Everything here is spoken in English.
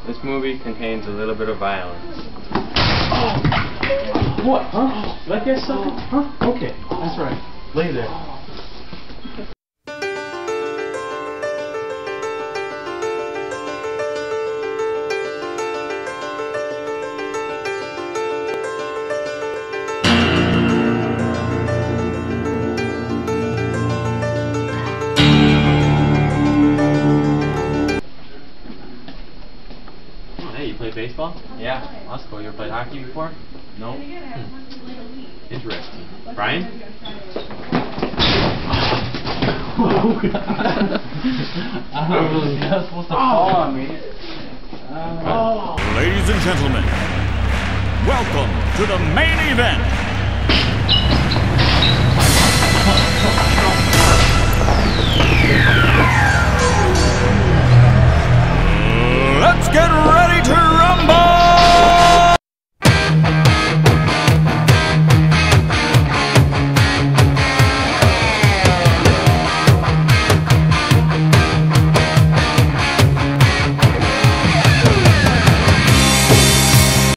This movie contains a little bit of violence. Oh! What? Huh? Did I get something? Huh? Okay, that's right. Lay there. Hey, you play baseball? Yeah. That's cool. You ever played hockey before? No. Interesting. Brian? Oh, God. That's supposed to fall on me. Ladies and gentlemen, welcome to the main event. Let's get ready.